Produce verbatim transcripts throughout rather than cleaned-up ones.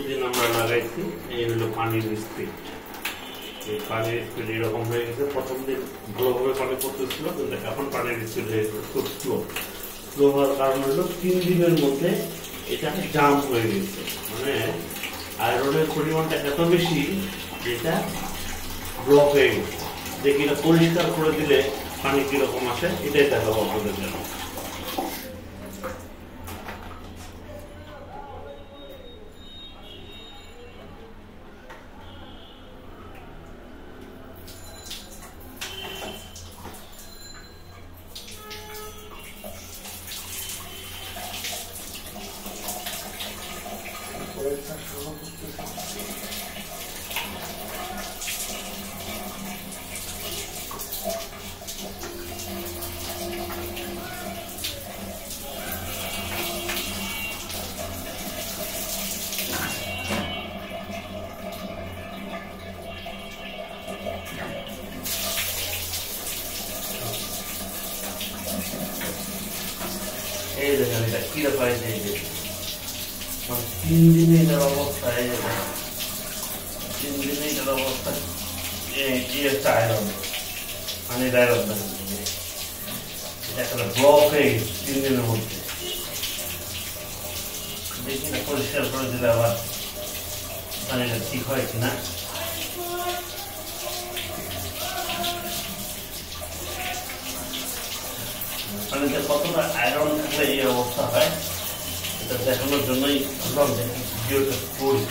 দিন আমরা লাগাইছি। এই হলো পানির স্পিড। এই পানির স্পিড এরকম হয়ে গেছে। প্রথম দিন ভালোভাবে পানি পড়তেছিল, কিন্তু এখন পানির স্পিড হয়ে গেছে খুব স্লো। স্লো হওয়ার কারণ হলো তিন দিনের মধ্যে এটা জাম হয়ে গেছে, মানে আয়রনের পরিমাণটা এত বেশি যেটা ব্লক হয়ে গেছে। দেখি এটা পরিষ্কার করে দিলে পানি কিরকম আসে এটাই দেখাবো আপনাদের জন্য। এই দেখেন এটা কি রকম তিন দিনে এটার অবস্থা। এই তিন দিনে এটার অবস্থা একটা আয়রন, মানে আয়রন এটা একটা ব্লক হয়ে গেছে তিন দিনের মধ্যে। দেখি না পরিষ্কার করে দিলে আবার পানিটা ঠিক হয় কিনা। পানিতে কতটা আয়রন থাকলে এই অবস্থা হয় এটা দেখানোর জন্যই আমরা ভিডিওটা করি।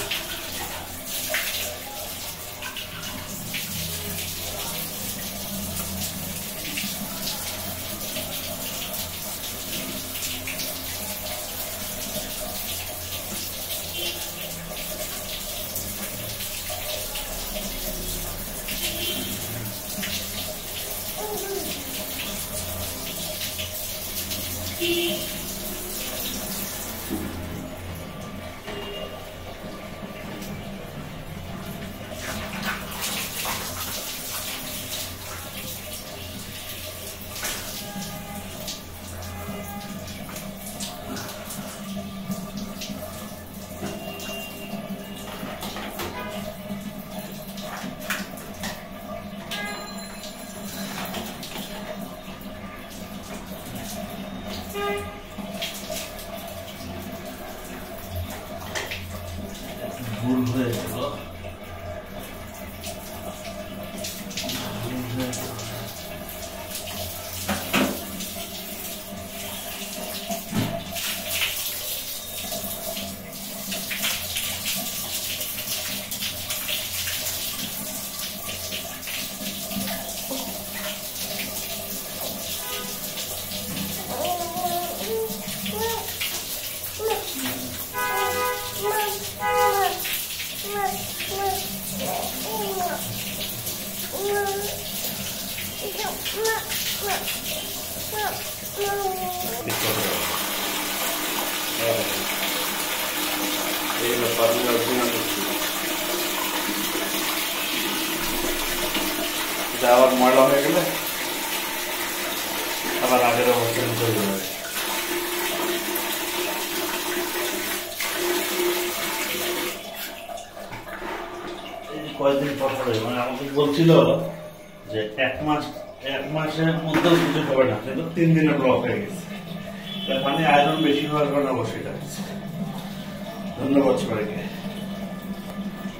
ভুল হয়েছিল। আবার ময়লা হয়ে গেলে আবার আগের অবস্থায় চলে যাবে। কয়েকদিন পর পরে মানে আমাকে বলছিল যে এক মাস এক মাসের মধ্যেও কিছু হবে না, কিন্তু তিন দিনে ব্লক হয়ে গেছে। মানে আয়রন বেশি হওয়ার কারণে অবশ্যই। ধন্যবাদ সবাইকে।